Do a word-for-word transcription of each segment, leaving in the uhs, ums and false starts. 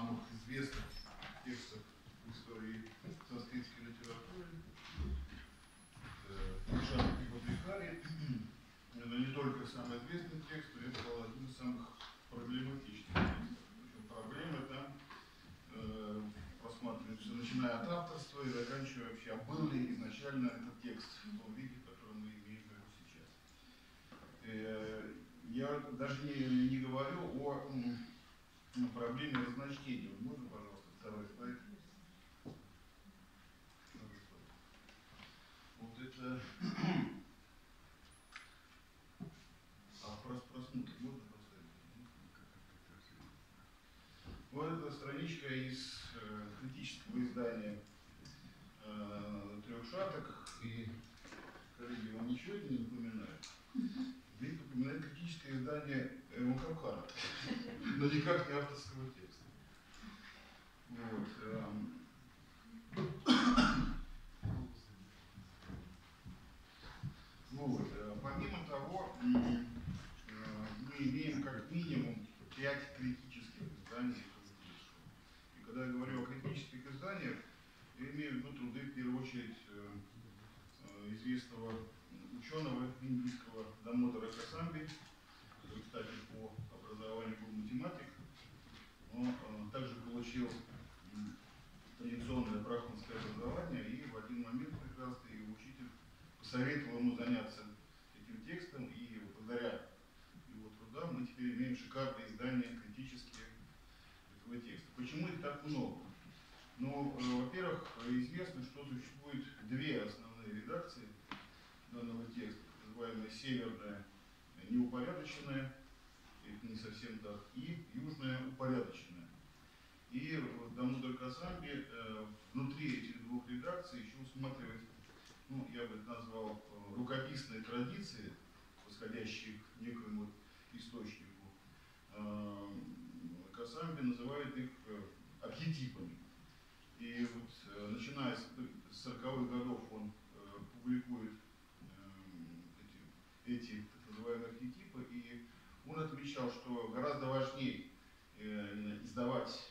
самых известных текстов в истории санскритской литературы. Трикшатак и Бхадрихари. Это не только самый известный текст, но это был один из самых проблематичных текстов. Причем проблемы там э, просматриваются, начиная от авторства и заканчивая вообще, а был ли изначально этот текст в том виде, который мы имеем его сейчас. Э, я даже не, не говорю о м, проблеме разночтения. Можно, пожалуйста, второй слайд? Вот это... А прос, просмотр можно поставить? Вот эта страничка из э, критического издания э, «Трехшаток». И, коллеги, вам ничего это не напоминает? Здесь напоминает критическое издание Махабхараты, но никак не авторского текста. Вот. Вот. Помимо того, мы имеем как минимум пять критических изданий. И когда я говорю о критических изданиях, я имею в виду труды, в первую очередь, известного ученого индийского Дамодара Касамби, который, кстати, по образованию был математик, но также получил традиционное брахманское образование, и в один момент прекрасный его учитель посоветовал ему заняться этим текстом, и благодаря его трудам мы теперь имеем шикарное издание критические этого текста. Почему их так много? Ну, э, во-первых, известно, что существует две основные редакции данного текста, так называемая северная неупорядоченная, это не совсем так, и южная упорядоченная. И Дамодар Касамби э, внутри этих двух редакций еще усматривает, ну, я бы это назвал, э, рукописные традиции, восходящие к некоему источнику. Э, Касамби называет их э, архетипами. И вот, э, начиная с сороковых годов, он э, публикует э, эти, эти так называемые архетипы, и он отмечал, что гораздо важнее э, издавать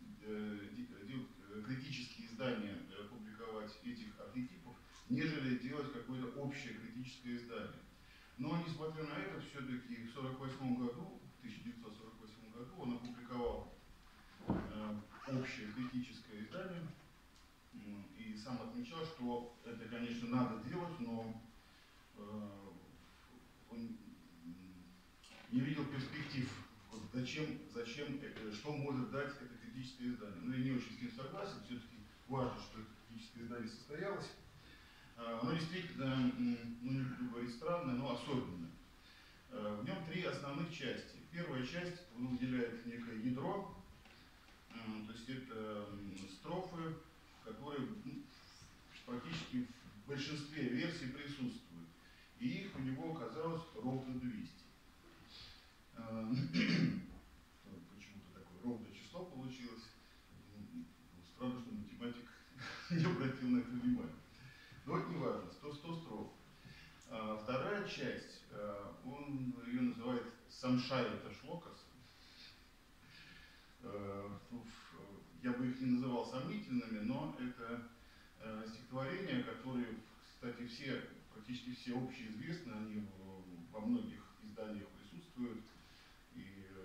критические издания, публиковать этих архетипов, нежели делать какое-то общее критическое издание. Но, несмотря на это, все-таки в сорок восьмом году, в тысяча девятьсот сорок восьмом году, он опубликовал э, общее критическое издание э, и сам отмечал, что это, конечно, надо делать, но э, он не видел перспектив. Вот зачем, зачем, что может дать это критическое издание. Ну, я не очень с ним согласен, все-таки важно, что это критическое издание состоялось. Оно действительно, ну, не буду говорить странное, но особенное. В нем три основных части. Первая часть, он выделяет некое ядро, то есть это строфы, которые практически в большинстве версий присутствуют. И их у него оказалось ровно двести. Почему-то такое ровное число получилось. Странно, что математик не обратил на это внимание. Но это не важно, сто, сто строф. Вторая часть, он ее называет Самшайта Шлокас. Я бы их не называл сомнительными, но это стихотворения, которые, кстати, все, практически все общеизвестны, они во многих изданиях присутствуют. И,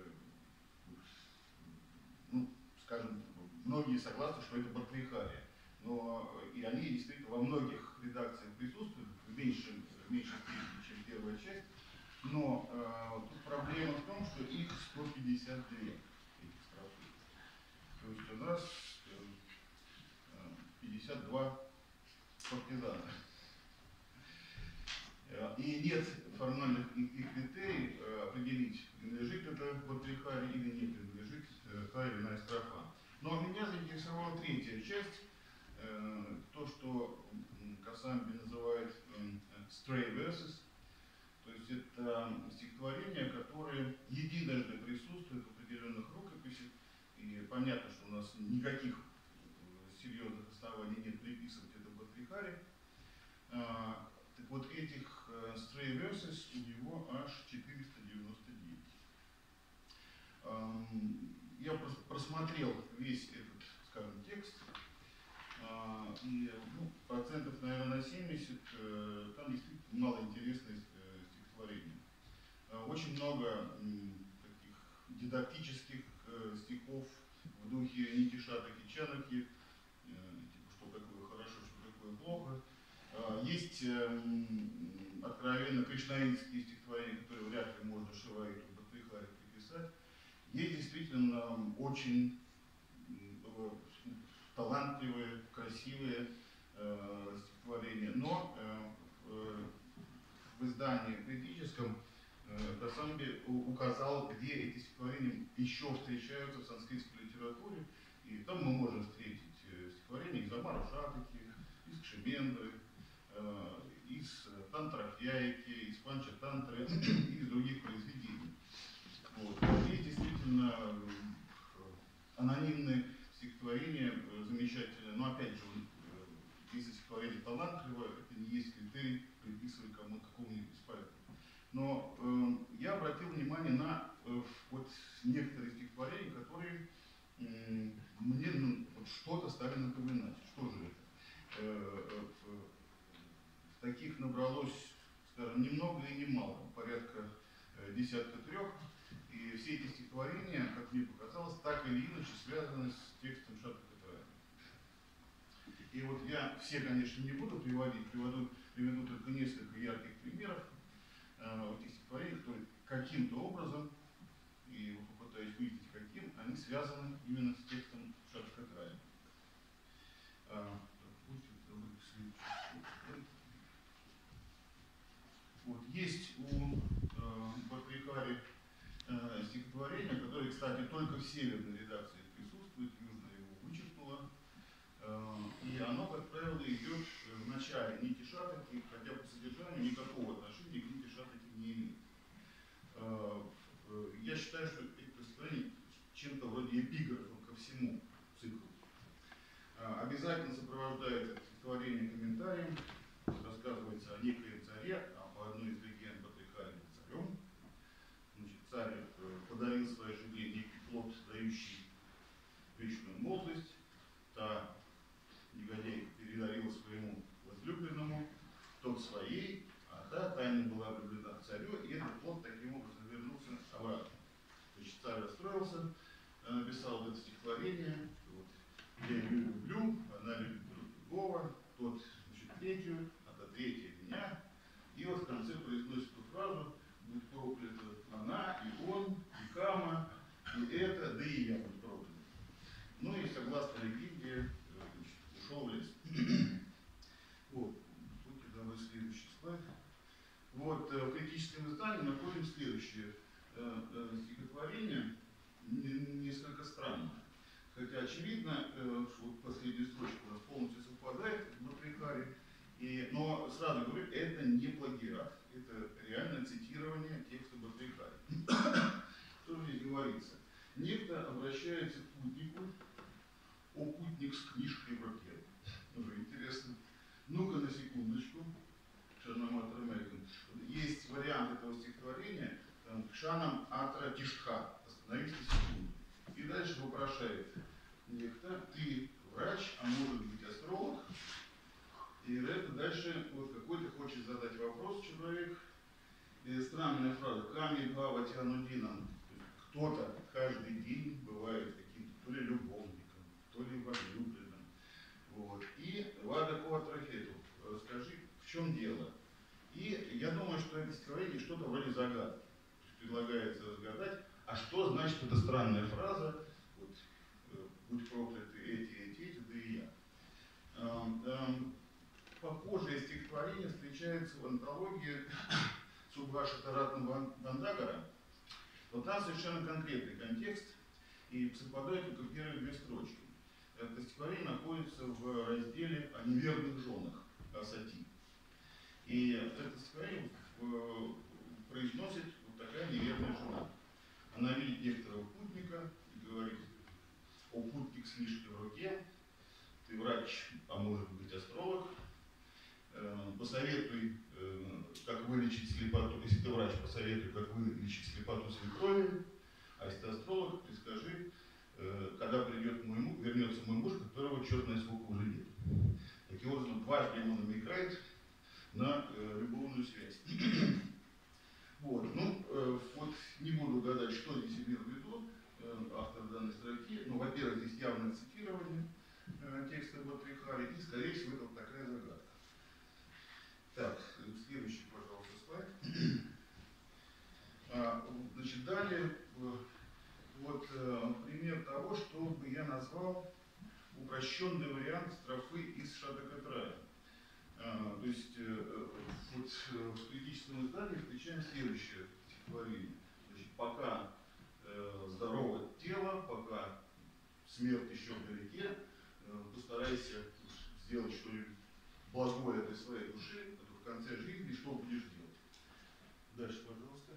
ну, скажем, многие согласны, что это Бхадрихари. Но и они действительно во многих редакциях присутствуют, в меньшей, в меньшей степени, чем первая часть. Но э, тут проблема в том, что их сто пятьдесят две, этих строфы. То есть у нас э, пятьдесят два партизана. И нет формальных критерий определить, принадлежит это Бхадрихари или не принадлежит та или иная строфа. Но меня заинтересовала третья часть, то, что Касамби называет stray verses, то есть это стихотворения, которые единожды присутствуют в определенных рукописях, и понятно, что у нас никаких серьезных оснований нет приписывать это Бхадрихари. Так вот, этих э, stray verses у него аж четыреста девяносто девять. Эм, я просто просмотрел весь этот, скажем, текст, и ну, процентов, наверное, на семьдесят там действительно мало интересных стихотворений. Очень много таких дидактических стихов в духе Никишата Кичанахи, типа, что такое хорошо, что такое плохо. Есть откровенно кришнаитские стихотворения, которые вряд ли можно Шиваиту Бхатрихаре приписать. Есть действительно очень талантливые, красивые э, стихотворения, но э, в издании критическом э, Касамби указал, где эти стихотворения еще встречаются в санскритской литературе, и там мы можем встретить стихотворения из Амара Шатаки, из Кшимендры, э, из Тантрахьяйки, из Панча-тантры и из других произведений. Вот. Есть действительно анонимные стихотворение замечательное, но опять же, если стихотворение талантливое, это не есть критерий приписывать кому-то какому-нибудь из поэтов. Но э, я обратил внимание на э, вот некоторые стихотворения, которые э, мне ну, вот что-то стали напоминать. Что же это? Э, э, таких набралось, скажем, ни много и ни мало, порядка э, десятка трех. И все эти стихотворения, как мне показалось, так или иначе связаны с текстом Шатакатараяна. И вот я все, конечно, не буду приводить, приведу, приведу только несколько ярких примеров э, этих стихотворений, которые каким-то образом, и попытаюсь выяснить каким, они связаны именно с текстом Шатакатараяна. Э, вот есть у э, Бхатрихари э, стихотворение, которое, кстати, только в северной редакции присутствует, южная его вычеркнула. Э, и оно, как правило, идет в начале Нити Шатаки, хотя по содержанию никакого отношения к Нити Шатаки не имеет. Э, э, я считаю, что это стихотворение чем-то вроде эпиграфа ко всему циклу. Э, обязательно сопровождает это стихотворение комментарием. Рассказывается о некоем царе, а по одной из легенд Бхатрихари был царем. Значит, царь подарил своей жене некий плод, дающий вечную молодость. Та негодяйка передарила своему возлюбленному, тот своей, а та тайно была влюблена к царю, и этот плод таким образом вернулся обратно. Значит, царь расстроился, написал это стихотворение, вот, я ее люблю, она любит другого, тот, значит, третью, а та третья меня, и вот в конце произносит эту фразу: будь проклята она, и он, и Кама, и это, да и я буду проклят. Ну и согласно легенде, ушел в лес. Вот, будьте добры, следующий слайд. Вот, в критическом издании находим следующее э, э, стихотворение, несколько странное. Хотя очевидно, э, что вот последняя строчка у нас полностью совпадает в Бхатрихаре, и, но сразу говорю, это не плагиат, это реальное цитирование текста Бхатрихари. Что же здесь говорится? Некто обращается к путнику, о путник с книжкой в руке. Уже интересно. Ну-ка на секундочку. Шанаматра Мэган. Есть вариант этого стихотворения, там, Кшанам Атра Тиштха. Остановись на секунду. И дальше вопрошает некто: ты врач, а может быть астролог? И это дальше вот какой-то хочет задать вопрос человек. И странная фраза: Ками Бхава Тянудинам. Кто-то каждый день бывает каким-то то ли любовником, то ли возлюбленным. Вот. И Вада Куатрахету, скажи, в чем дело? И я думаю, что это стихотворение что-то вроде загадки. Предлагается разгадать, а что значит эта странная фраза: вот, будь прокляты эти, эти, эти, да и я. Эм, эм, похожее стихотворение встречается в антологии Субхаша Ратна Бандагара. Вот там совершенно конкретный контекст, и совпадают только первые две строчки. Это стихотворение находится в разделе о неверных женах, о сати. И это стихотворение произносит вот такая неверная жена. Она видит некоторого путника и говорит: о, путник с книжкой в руке, ты врач, а может быть астролог, посоветуй, как вылечить слепоту. Если ты врач, посоветуй, как вылечить слепоту свекрови, а если ты астролог, ты скажи, есть в этом такая загадка. Так, следующий, пожалуйста, слайд. А, значит, далее, вот пример того, что бы я назвал упрощенный вариант строфы из Шатакатрая. А, то есть, вот в критическом издании встречаем следующее стихотворение. Значит, пока э, здорово тело, пока смерть еще вдалеке, э, постарайся сделать что-нибудь благое для своей души, в конце жизни, что будешь делать. Дальше, пожалуйста.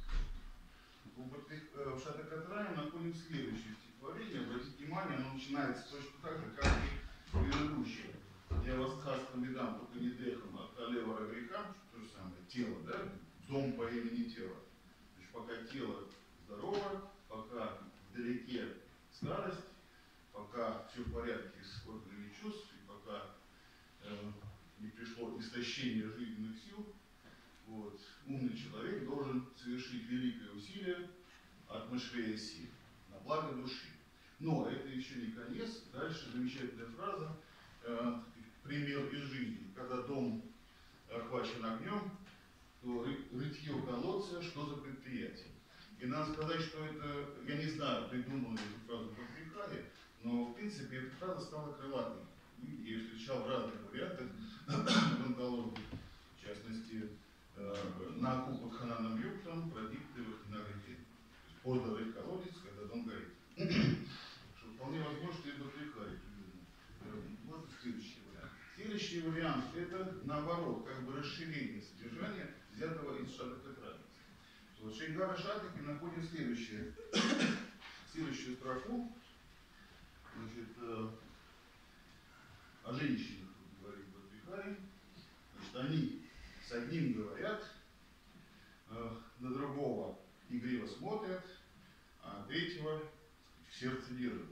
В Шатакатрае мы находим следующее стихотворение. Обратите внимание, оно начинается точно так же, как и предыдущее. Я вас царством не дам, только не дехом, а талевара греха, то же самое, тело, да? Дом по имени тело. Значит, пока тело здорово, пока вдалеке старость, пока все в порядке с органами чувств, и пока э, не пришло истощение жизненных сил, вот, умный человек должен совершить великое усилие от мышления сил на благо души. Но это еще не конец. Дальше замечательная фраза, э, пример из жизни. Когда дом охвачен огнем, то ры, рытье колодца, что за предприятие. И надо сказать, что это, я не знаю, придумал ли эту фразу Патрикали, но в принципе эта фраза стала крылатой. Я ее встречал в разных вариантах в антологии, в частности, на окупах Хананом Юктом, пробитых на реке. Поздно рыть колодец, когда дом горит. Что вполне возможно, что это Патрикали. Вот следующий вариант. Следующий вариант – это, наоборот, как бы расширение содержания, взятого из Шатакатрая. Вот в Шейнгара Шатаке находим следующее, следующую строфу. Значит, э, о женщинах говорит Патрикали. Значит, они с одним говорят, э, на другого игриво смотрят, а третьего в сердце держат.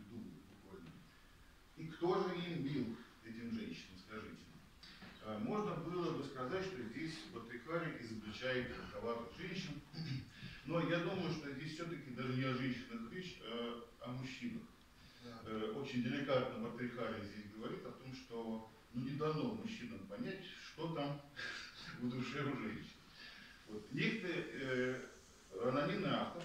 И кто же им бил, этим женщинам, скажите? Э, можно было бы сказать, что здесь Патрикали изобличает коварных женщин, но я думаю, что здесь все-таки даже не о женщинах речь, а о мужчинах. Э, очень деликатно Патрикали здесь говорит о том, что ну, не дано мужчинам понять, что там в душе у женщин. Вот. Некто э, анонимный автор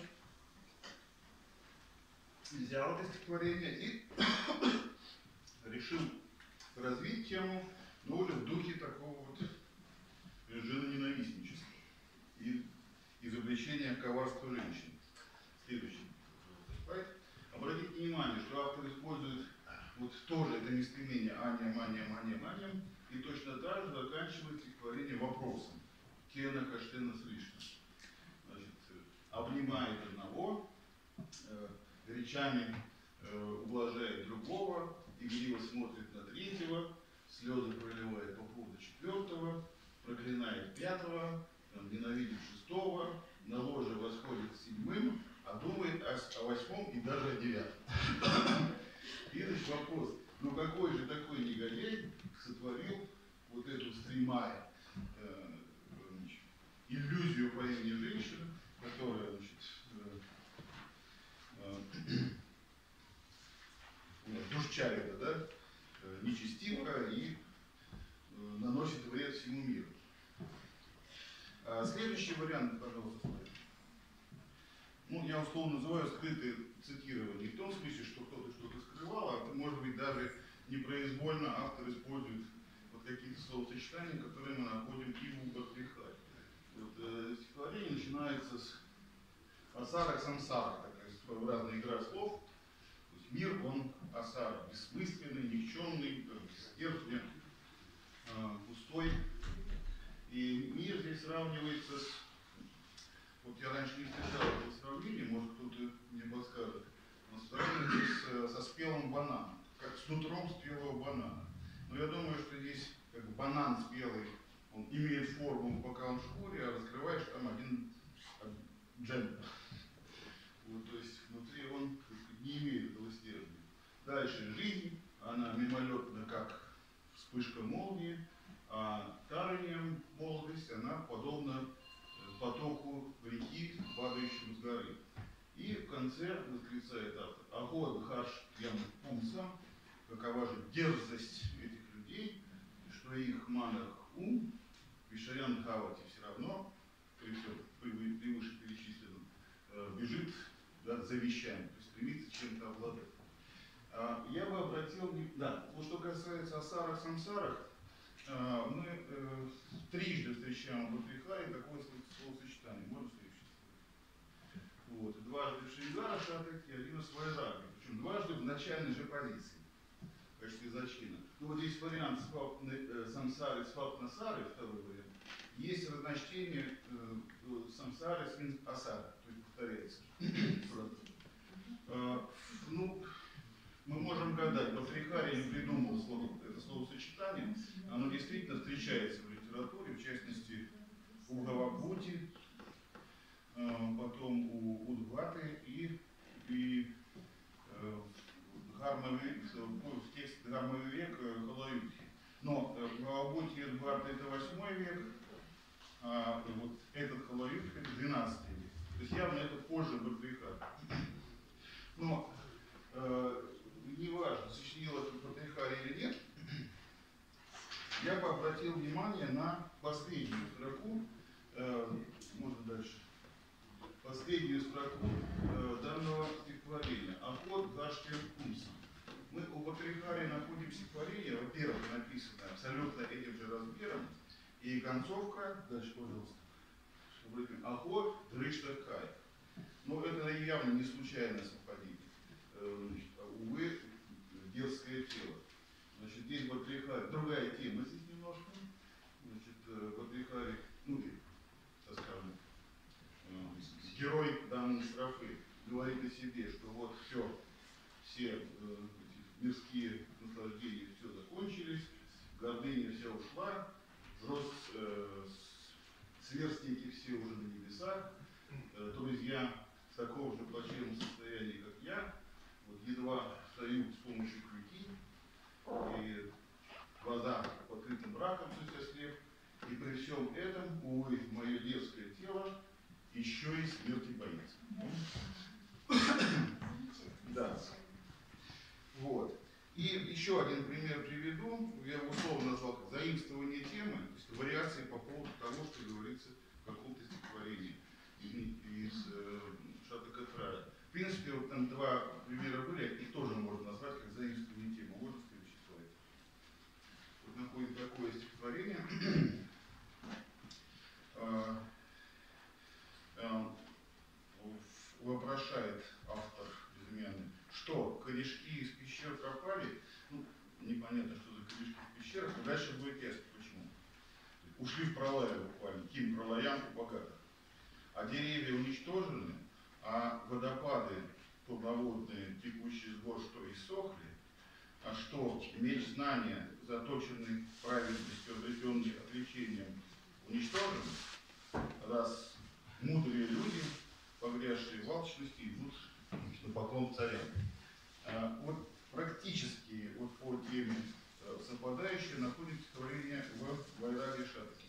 взял это стихотворение и решил развить тему, но уже в духе такого вот женоненавистничества и изобличения коварства женщин. Следующий слайд. Обратите внимание, что автор использует вот тоже это местоимение «аня, мания, мания, мания», и точно так же заканчивает стихотворение вопросом «кена, каштена, слишком». Значит, обнимает одного, э, речами э, ублажает другого, игриво смотрит на третьего, слезы проливает по поводу четвертого, проклинает пятого, ненавидит шестого, на ложе восходит с седьмым, а думает о, о восьмом и даже о девятом. И значит вопрос, ну какой же такой негодяй сотворил вот эту стремая э, значит, иллюзию по имени женщины, которая, значит, э, э, душчавит, да, э, нечестиво и э, наносит вред всему миру. А следующий вариант, пожалуйста, смотрите. Ну, я условно называю скрытые цитирования. Не в том смысле, что кто-то что-то скрывал, а может быть даже непроизвольно автор использует вот какие-то словосочетания, которые мы находим и у Патрикали. Вот, э, стихотворение начинается с асара самсара, такая своеобразная игра слов. То есть мир, он асара, бессмысленный, никчемный, бессердный, э, пустой. И мир здесь сравнивается с... Вот я раньше не встречал этого сравнения, может кто-то мне подскажет. Он сравнивается с, со спелым бананом, как с нутром спелого банана. Но я думаю, что здесь как бы банан спелый, он имеет форму, пока он в шкуре, а раскрываешь там один джем. Вот, то есть внутри он не имеет этого стержня. Дальше жизнь, она мимолетна, как вспышка молнии, а таранием молодость, она подобна потоку реки, падающему с горы. И в конце восклицает автор: «Ахо, Бхаш, Ям Пумса», какова же дерзость этих людей, что их манах ум, Вишарян Хавати все равно, при, при, при вышеперечисленном, э, бежит, да, за вещами, то есть стремится чем-то обладать. А, я бы обратил, да, вот что касается асарах, самсарах, а, мы э, трижды встречаем в Бхатрихаре такое словосочетание, можно встречать. Вот, дважды в Шрингара Шатаке, один в Свайраге, причем дважды в начальной же позиции, в качестве зачина. Ну вот есть вариант э, самсары, свапнасары, второй вариант. Есть разночтение э, самсары, свин асары, то есть повторяется. э, ну, мы можем гадать, Бхатрихари не придумал слово, это словосочетание, оно действительно встречается в литературе, в частности у Гавабхути, потом у Удгваты и, и э, в тексте Дхармы век Халаюдхи. Но Гавабхути и Удгвата это восьмой век, а вот этот Халаюдхи это двенадцатый век. То есть явно это позже Бхатрихари. Но э, неважно, сочинил это Бхатрихари или нет, я бы обратил внимание на последнюю строку, э, можно дальше, последнюю строку э, данного стихотворения. Ахот Гаштер Кумса. Мы у Бхатрихари находим стихотворение, во-первых, написанное абсолютно этим же размером, и концовка, дальше, пожалуйста, Ахот Дрыштакай. Но это явно не случайное совпадение. Значит, увы, детское тело. Значит, здесь Бхатрихари, другая тема здесь немножко. Значит, Бхатрихари, ну, так скажем, герой данной строфы говорит о себе, что вот все, все э, мирские наслаждения все закончились, гордыня вся ушла, рост, э, сверстники все уже на небесах, э, друзья в таком же плачевном состоянии, как я, вот едва встают с помощью клюки, и глаза покрыты браком, то есть ослеп, и при всем этом, увы, мое детское тело еще и смерти боится. Да. Вот. И еще один пример приведу. Я его условно назвал как заимствование темы, то есть вариации по поводу того, что говорится в каком-то стихотворении из, из э, Шатакатрая. В принципе, вот там два примера были, их тоже можно назвать как заимствование темы. Можно следующий слайд. Вот находим такое стихотворение. Вопрошает автор безымянный, что корешки из пещер пропали, ну, непонятно, что за корешки в пещерах, но дальше будет ясно, почему. Ушли в пролая буквально, ким пролаям у богатых. А деревья уничтожены, а водопады полноводные, текущие с гор, что иссохли, а что меч знания, заточенный праведностью, обретенный отречением, уничтожен, раз мудрые люди, погрязшие в алчности, идут на поклон царям. А, вот практически вот по теме а, совпадающие находится стихотворение в Вайраге Шатаке.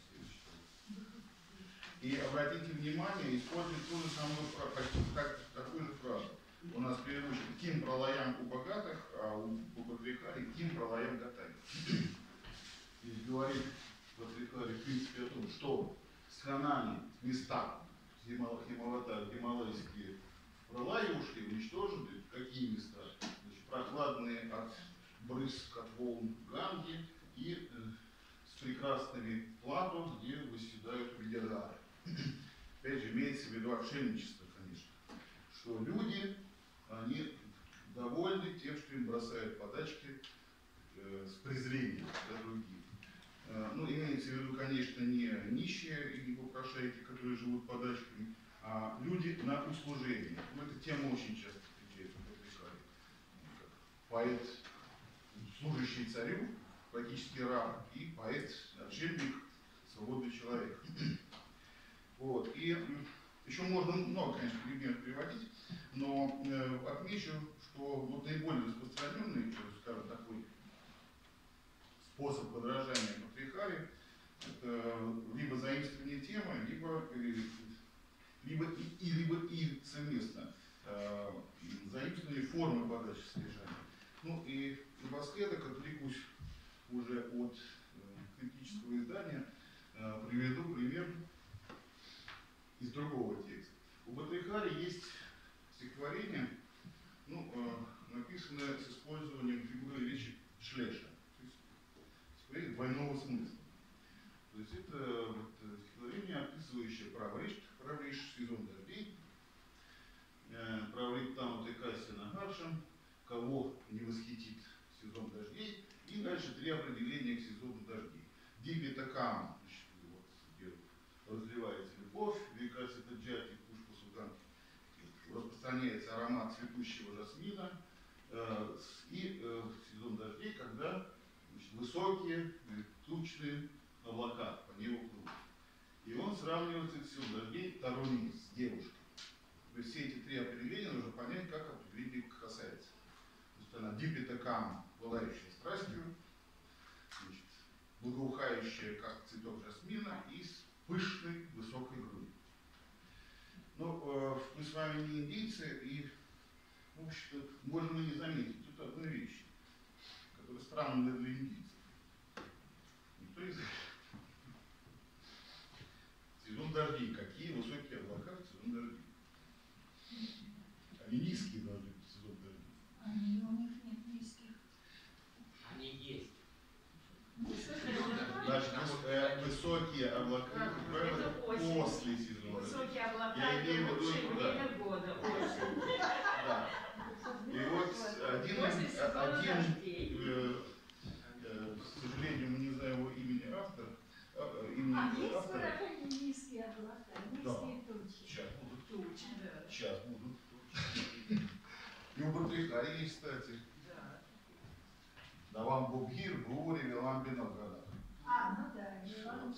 И обратите внимание, использует ту же самую фразу, почти так, такую же фразу. У нас предыдущий ким пролаям у богатых, а у Бхатрихари ким пролаям гатами. Здесь говорит Бхатрихари в принципе о том, что странами, места, Хималата, гималайские пролаи ушли, уничтожены. Какие места? Значит, прохладные от брызг, от волн Ганги и э, с прекрасными плато, где восседают видярары. Опять же, имеется в виду отшельничество, конечно, что люди, они довольны тем, что им бросают подачки э, с презрением для других. Ну, имеется в виду, конечно, не нищие и попрошайки, которые живут подачками, а люди на услужение. Ну, эта тема очень часто встречается в Бхатрихаре. Поэт, служащий царю, практически раб, и поэт, отшельник, свободный человек. Вот. И еще можно много, конечно, примеров приводить, но э, отмечу, что вот наиболее распространенный, скажем, такой способ подражания Бхатрихари — это либо заимствование темы, либо, либо, и, и, либо и совместно э, заимствование формы подачи содержания. Ну и напоследок отвлекусь уже от э, критического издания, э, приведу пример из другого текста. У Батрихари есть стихотворение, ну, э, написанное с использованием фигуры речи шлеша, то есть стихотворение двойного смысла. То есть это вот, стихотворение, описывающее правришт, правришт, сезон дождей, э, правришт там вот и Кассина Гаршем, кого не восхитит сезон дождей, и дальше три определения к сезону дождей. Дипитакам, вот, где разливается любовь, Викас это джати, пушку судан, распространяется аромат цветущего жасмина, э, и э, сезон дождей, когда, значит, высокие, тучные облака по небу плывут. И он сравнивает этот сезон дождей Таруни с девушкой. То есть все эти три определения нужно понять, как определение касается. То есть она дипитакам, пылающая страстью, значит, благоухающая, как цветок жасмина, и с пышной высокой грудью. Но э, мы с вами не индейцы, и, в общем-то, можно не заметить тут одну вещь, которая странная для индийцев. Никто не знает. Сезон дождей. Какие высокие облака в сезон дождей? Они низкие должны быть в сезон дождей. Они, у них нет низких. Они есть. Значит, э, высокие облака, как правило, после сезона. Высокие облака, Я это имею в виду, лучшее да. время года, осень. Да. И вот один, После сезона один дождей. э, э, к сожалению, мы не знаем его имени автора, э, имени А есть автора. выражение низкие облака, низкие тучи. Сейчас будут. Тучи, да. Сейчас будут. И у Батрихари есть, кстати. Да. Да вам Бубгир, Бури, вам Бинограда. А, ну да, Иван.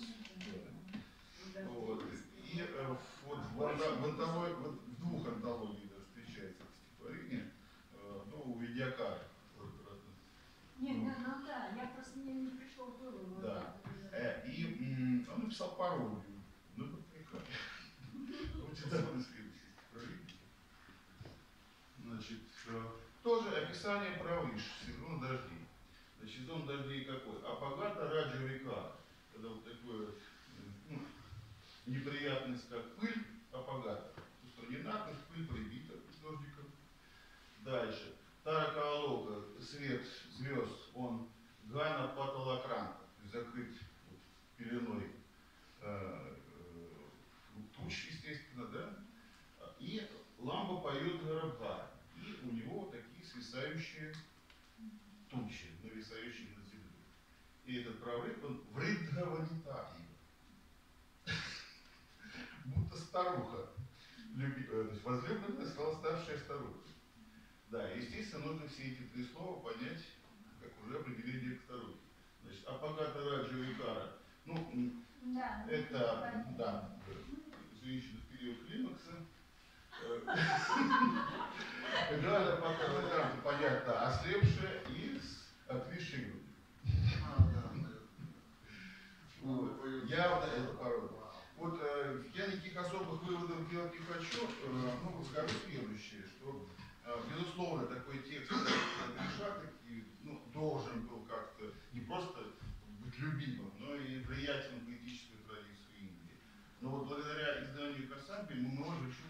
Вот. И э, вот в, анта- в, антологии, вот в двух антологиях даже встречается это стихотворение, э, ну, у Видиакара. Не, ну, ну да, я просто мне не пришло в голову. Да. Э, и м, он написал пародию на Батрихари. Вот это довольно следующее стихотворение. Значит, э, тоже описание правыш, сезон дождей. Значит, сезон дождей какой? Апагата раджа века. Это вот такое, ну, неприятность, как пыль, апагата. Устранена, пыль прибита дождиком. Дальше. Таракаалока, свет звезд, он гана паталакранка, закрыт вот, пеленой э, э, туч, естественно, да. И ламба поет Гарабхара. И у него вот такие свисающие тучи, нависающие над землей. И этот прорыв, он вридхаванитаи. Будто старуха, люби, э, то есть возлюбленная стала старшая старуха. Да, естественно, нужно все эти три слова понять, как уже определение к старухе. Значит, апагата раджа викара. Ну, Да, это, да, женщина в период климакса. Гада пока понятно, ослепшая и с отвисшей грудью. Вот. Явно это порода. Вот э, я никаких особых выводов делать не хочу, э, ну, скажу следующее, что, э, безусловно, такой текст Гриша ну, должен был как-то не просто быть любимым, но и влиятельным в поэтической традиции Индии. Но вот благодаря изданию Касамби мы можем